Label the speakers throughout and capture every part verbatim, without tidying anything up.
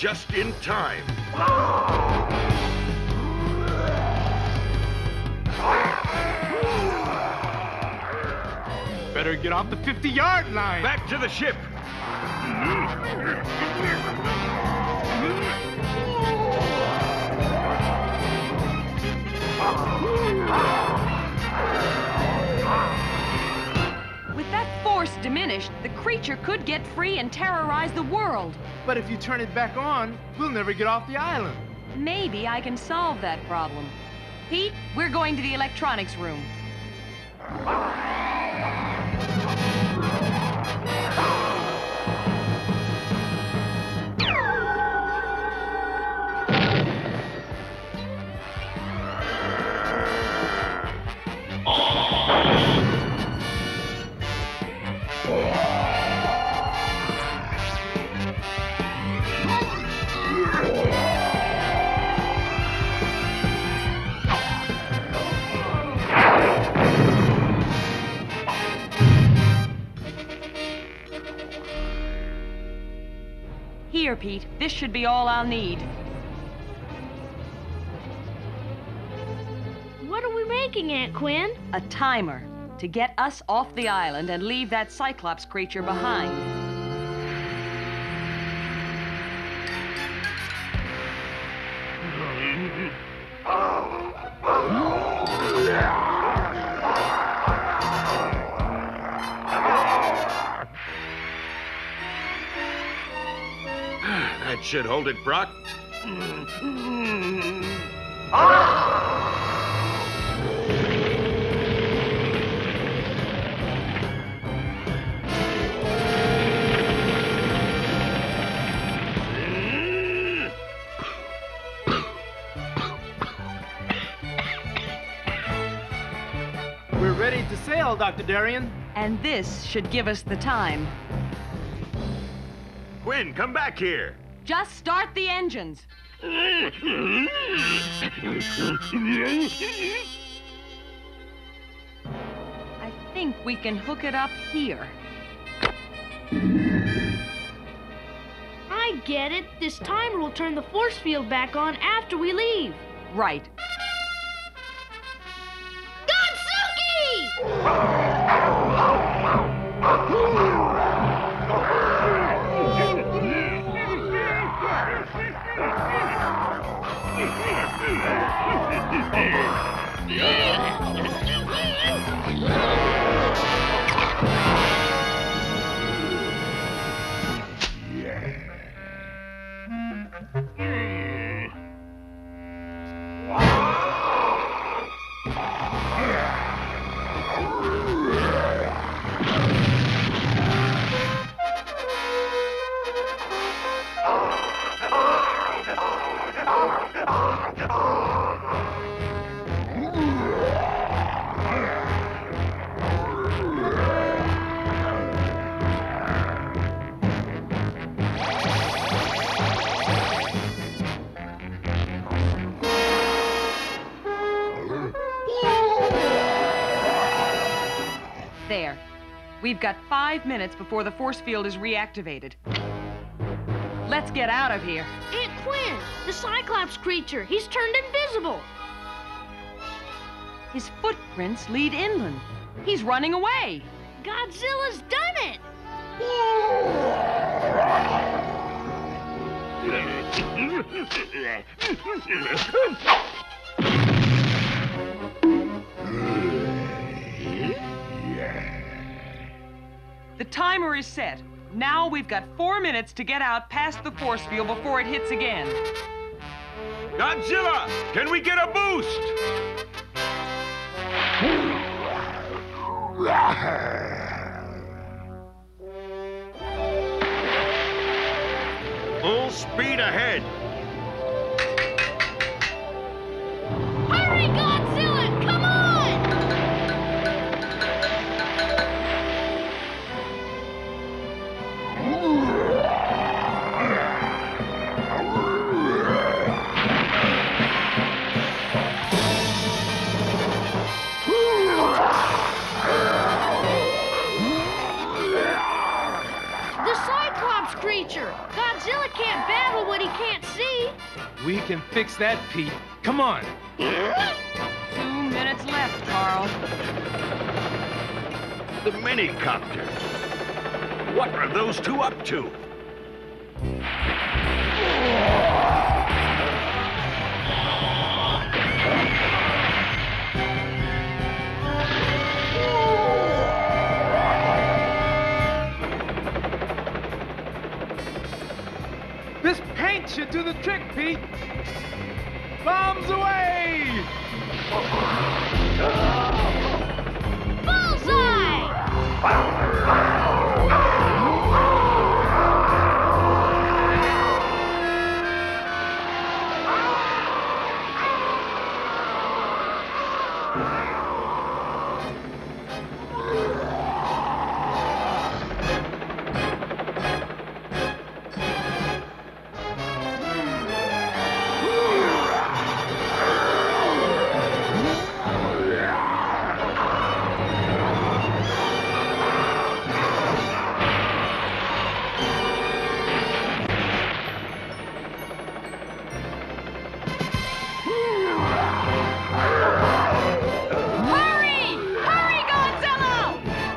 Speaker 1: just in time.
Speaker 2: Better get off the fifty-yard line.
Speaker 1: Back to the ship.
Speaker 3: With that force diminished, the creature could get free and terrorize the world.
Speaker 2: But if you turn it back on, we'll never get off the island.
Speaker 3: Maybe I can solve that problem. Pete, we're going to the electronics room. Here, Pete. This should be all I'll need.
Speaker 4: What are we making, Aunt Quinn?
Speaker 3: A timer to get us off the island and leave that Cyclops creature behind.
Speaker 1: That should hold it, Brock.
Speaker 2: We're ready to sail, Doctor Darien.
Speaker 3: And this should give us the time.
Speaker 1: Quinn, come back here.
Speaker 3: Just start the engines. I think we can hook it up here.
Speaker 4: I get it. This timer will turn the force field back on after we leave.
Speaker 3: Right. There. We've got five minutes before the force field is reactivated. Let's get out of here.
Speaker 4: Aunt Quinn, the Cyclops creature, he's turned invisible.
Speaker 3: His footprints lead inland. He's running away.
Speaker 4: Godzilla's done it.
Speaker 3: The timer is set. Now we've got four minutes to get out past the force field before it hits again.
Speaker 1: Godzilla, can we get a boost? Full speed ahead.
Speaker 4: Hurry, Godzilla, come on! The Cyclops creature! Godzilla can't battle what he
Speaker 2: We can fix that, Pete. Come on.
Speaker 3: Two minutes left, Carl.
Speaker 1: The mini-copter. What are those two up to?
Speaker 2: This paint should do the trick, Pete. Bombs away!
Speaker 4: Bullseye!
Speaker 3: Hurry! Hurry, Godzilla!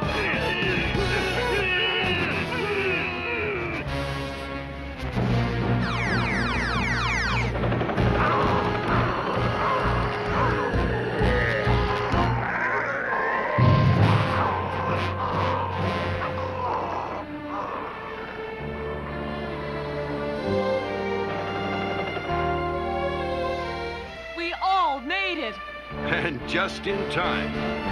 Speaker 3: We all made it.
Speaker 1: And just in time.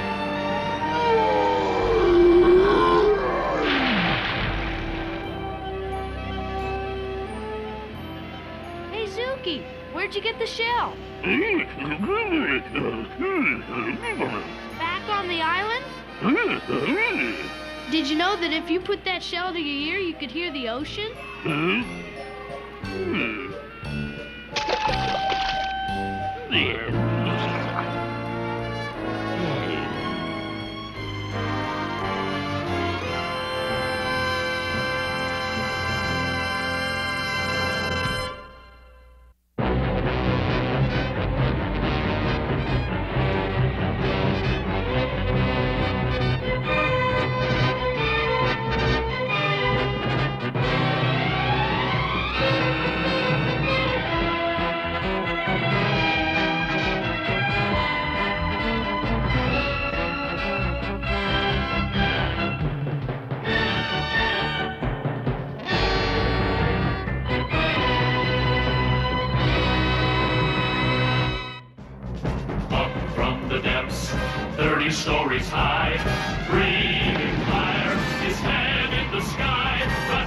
Speaker 4: Hey, Zooky, where'd you get the shell? Back on the island? Did you know that if you put that shell to your ear, you could hear the ocean?
Speaker 5: thirty stories high, breathing fire, his head in the sky.